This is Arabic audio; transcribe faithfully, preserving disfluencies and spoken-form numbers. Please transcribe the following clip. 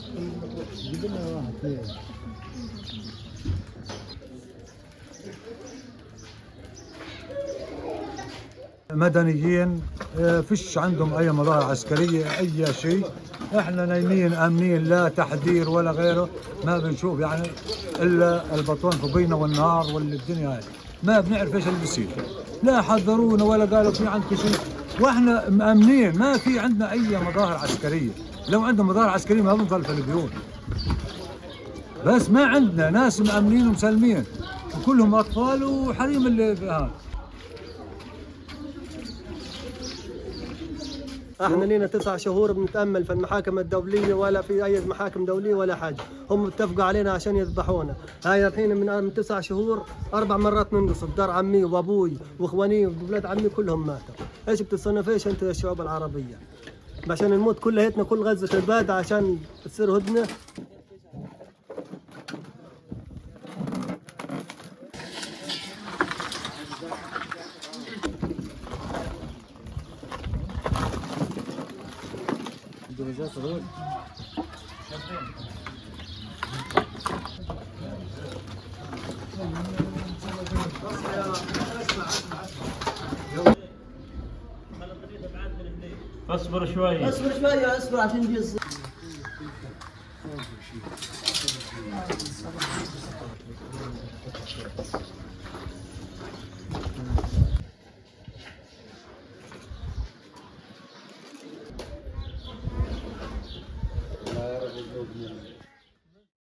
مدنيين فيش عندهم اي مظاهر عسكريه اي شيء، احنا نايمين امنين لا تحذير ولا غيره، ما بنشوف يعني الا البطون فوقينا والنهار والدنيا هاي، ما بنعرف ايش اللي بيصير، لا حذرونا ولا قالوا في عندكم شيء، واحنا مامنين ما في عندنا اي مظاهر عسكريه، لو عندنا مظاهر عسكريه ما بنضل في البيوت، بس ما عندنا ناس مامنين ومسلمين وكلهم اطفال وحريم اللي هذا. احنا لينا تسع شهور بنتامل في المحاكم الدوليه ولا في اي محاكم دوليه ولا حاجه، هم اتفقوا علينا عشان يذبحونا، هاي الحين من من تسع شهور اربع مرات ننقصف، دار عمي وابوي واخواني واولاد عمي كلهم ماتوا، ايش بتتصنف ايش انت يا الشعوب العربيه؟ عشان نموت كليتنا كل غزه البلد عشان تصير هدنه؟ اصبر شوي اصبر شوي اصبر عشان نجي